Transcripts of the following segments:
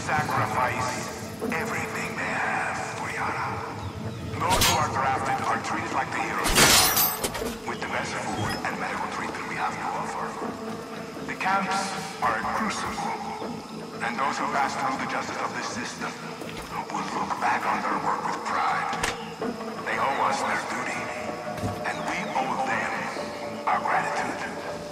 sacrifice everything they have, Oriana. Those who are drafted are treated like the heroes they are, with the best food and medical treatment we have to offer. The camps are a crucible, and those who pass through the justice of this system will look back on their work with pride. They owe us their duty, and we owe them our gratitude.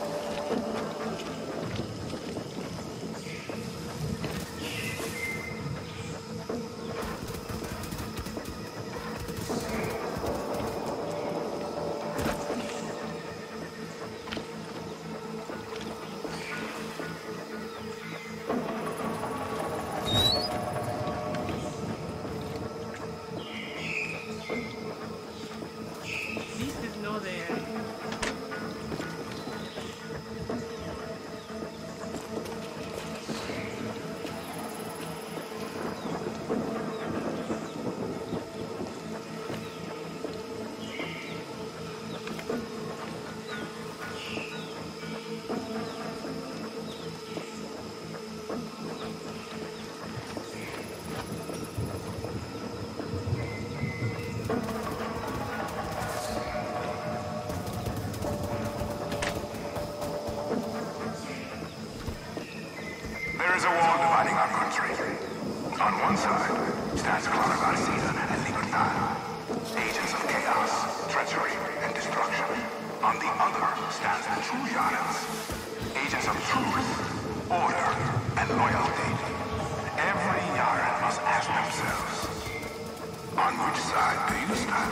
There is a wall dividing our country. On one side stands Clara Garcia and Libertad, agents of chaos, treachery, and destruction. On the other stands the true Yarans, agents of truth, order, and loyalty. Every Yaran must ask themselves, on which side do you stand?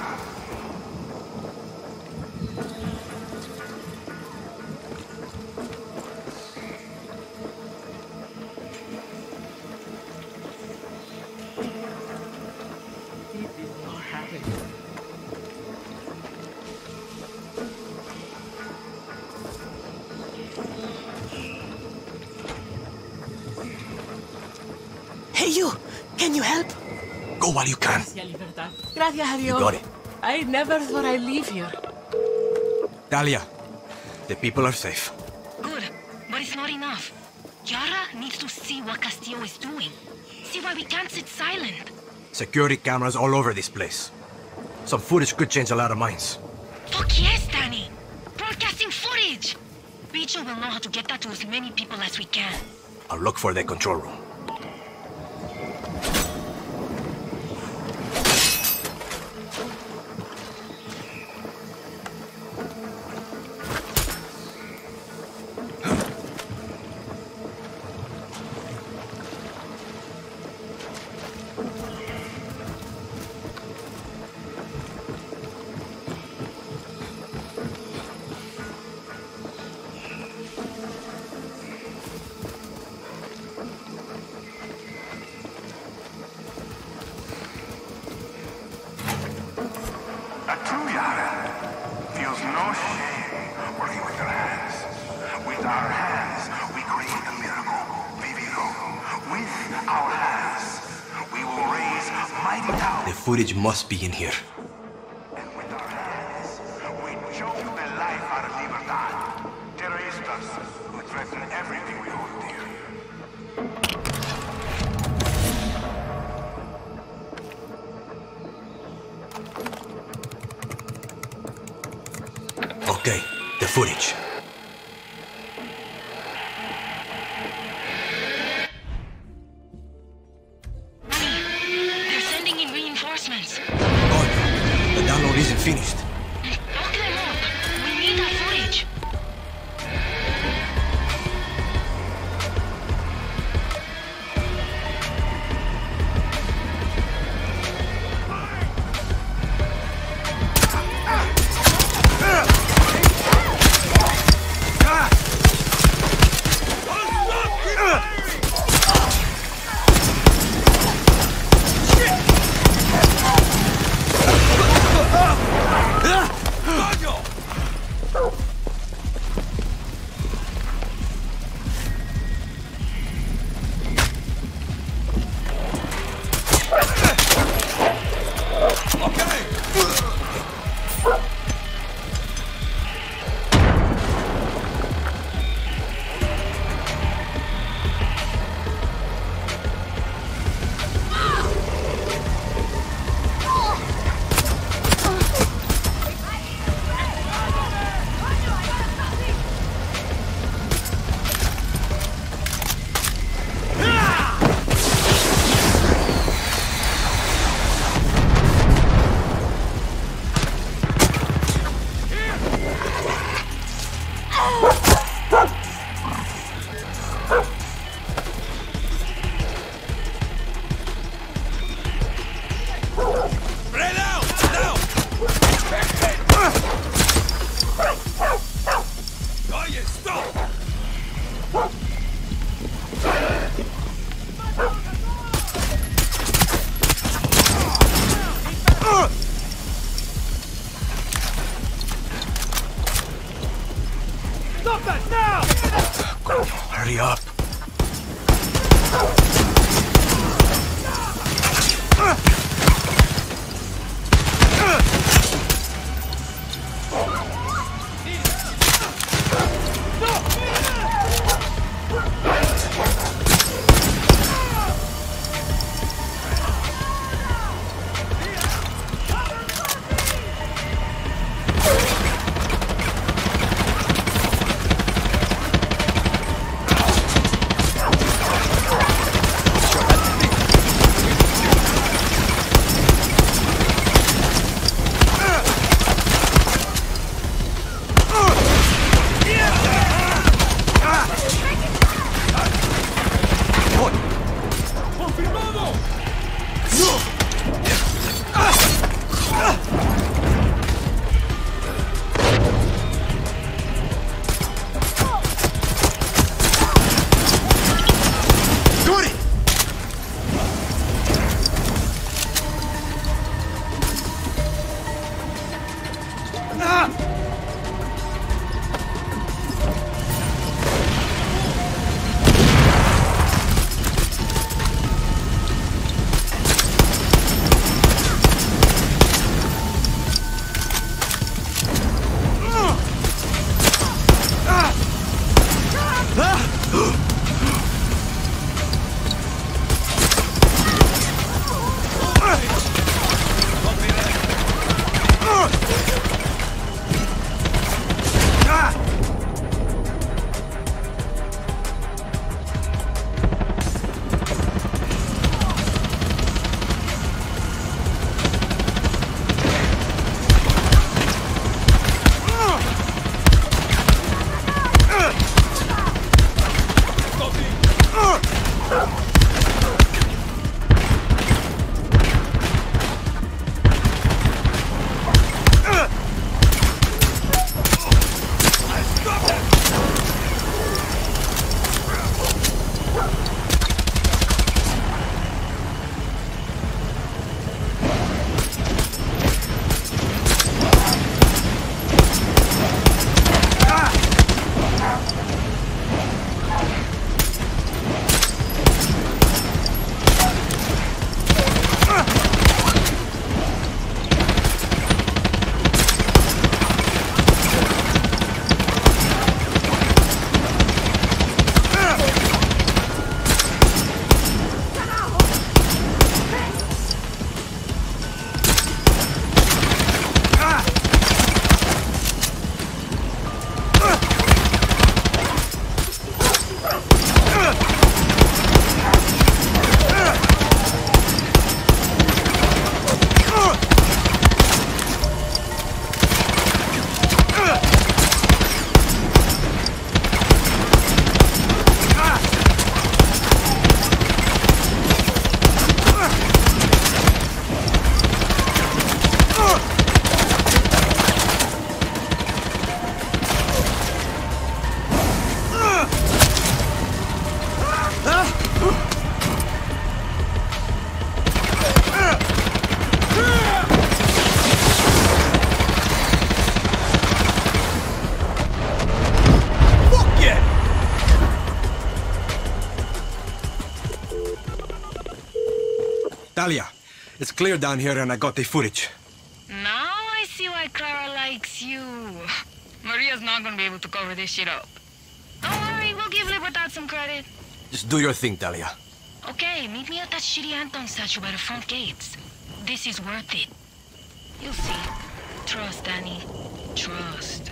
Hey, you! Can you help? Go while you can. Gracias, Libertad. Gracias a Dios. You got it. I never thought I'd leave here. Talia, the people are safe. Good, but it's not enough. Yara needs to see what Castillo is doing. See why we can't sit silent. Security cameras all over this place. Some footage could change a lot of minds. Fuck yes, Danny! Broadcasting footage! Bicho will know how to get that to as many people as we can. I'll look for the control room. The footage must be in here. And with our hands, we choke the life out of Libertad. Terroristas who threaten everything we hold dear. Okay, the footage. The download isn't finished. Lock them up. We need that footage. Hurry up. Talia, it's clear down here and I got the footage. Now I see why Clara likes you. Maria's not gonna be able to cover this shit up. Don't worry, we'll give Libertad some credit. Just do your thing, Talia. Okay, meet me at that shitty Anton statue by the front gates. This is worth it. You'll see. Trust, Danny. Trust.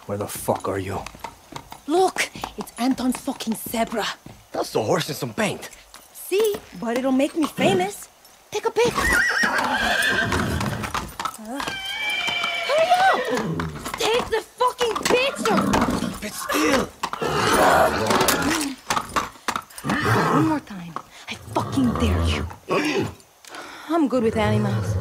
Where the fuck are you? Look, it's Anton's fucking zebra. That's the horse in some paint. See, but it'll make me famous. Take a pic. Hurry up! Take the fucking picture! Keep it still. One more time. I fucking dare you. I'm good with animals.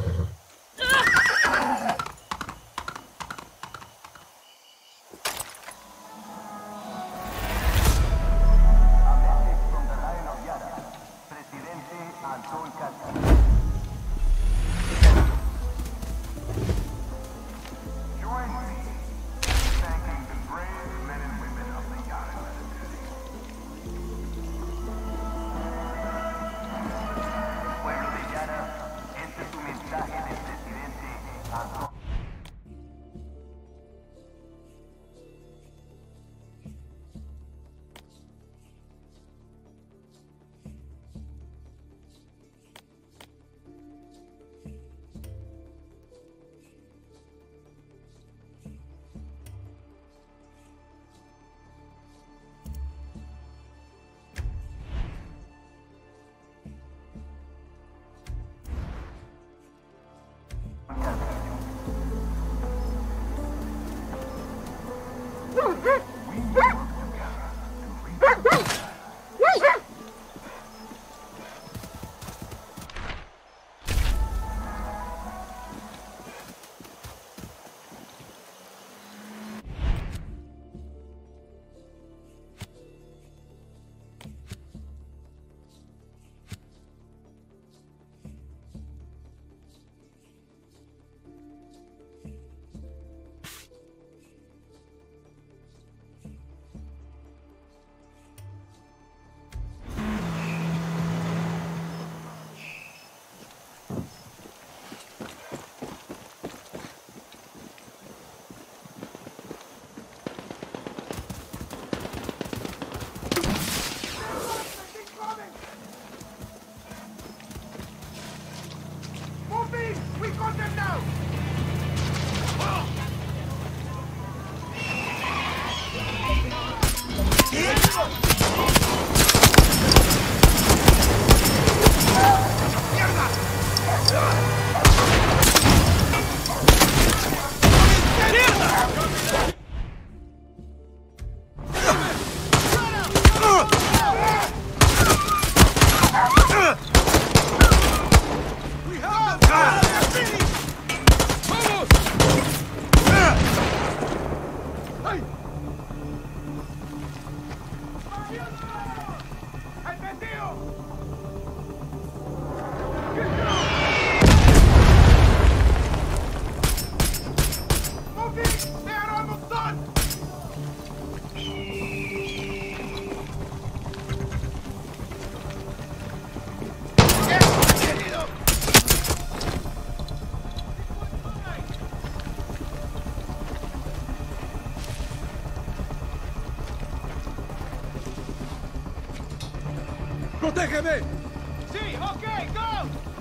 ¡Protégeme! Sí, ok, go!